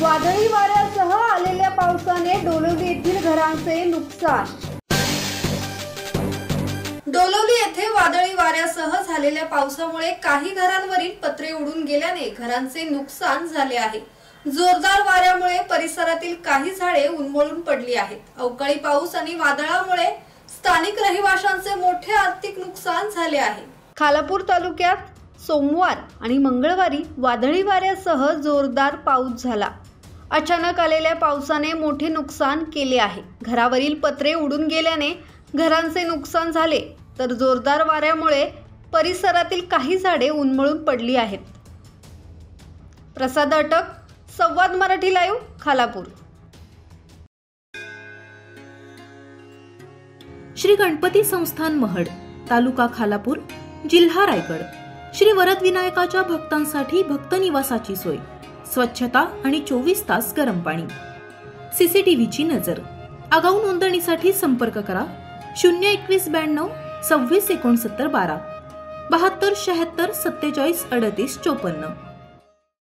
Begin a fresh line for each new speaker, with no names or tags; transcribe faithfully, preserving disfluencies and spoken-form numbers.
वादळी वाऱ्यासह आलेल्या पावसाने डोलवली येथील घरांचे नुकसान। डोलवली येथे वादळी वाऱ्यासह झालेल्या पावसामुळे काही घरांवरील पत्रे उडून गेल्याने घरांचे नुकसान झाले आहे। जोरदार वाऱ्यामुळे परिसरातील काही झाडे उन्मळून पडली आहेत। अवकाळी पाऊस आणि वादळामुळे स्थानिक रहिवाशांचे मोठे आर्थिक नुकसान झाले आहे। खालापूर तालुक्यात सोमवार आणि मंगळवारी वादळी वाऱ्यासह जोरदार पाऊस झाला। अचानक आलेल्या पावसाने मोठे नुकसान केले आहे। घरावरील पत्रे उडून गेल्याने घरांचे नुकसान झाले, तर जोरदार वाऱ्यामुळे परिसरातील काही झाडे उन्मळून पडली आहेत। प्रसाद अटक, संवाद मराठी लाईव्ह, खालापूर।
श्री गणपती संस्थान महड, तालुका खालापूर, जिल्हा रायगड। श्री वरद विनायकाच्या भक्तांसाठी भक्त निवासाची सोय, स्वच्छता आणि चोवीस तास गरम पाणी, सीसीटीव्हीची नजर। आगाऊ नोंदणीसाठी संपर्क करा शून्य एकवीस ब्याण्णव सव्वीस एकोणसत्तर बारा बहात्तर शहात्तर सत्तेचाळीस अडतीस चोपन्न।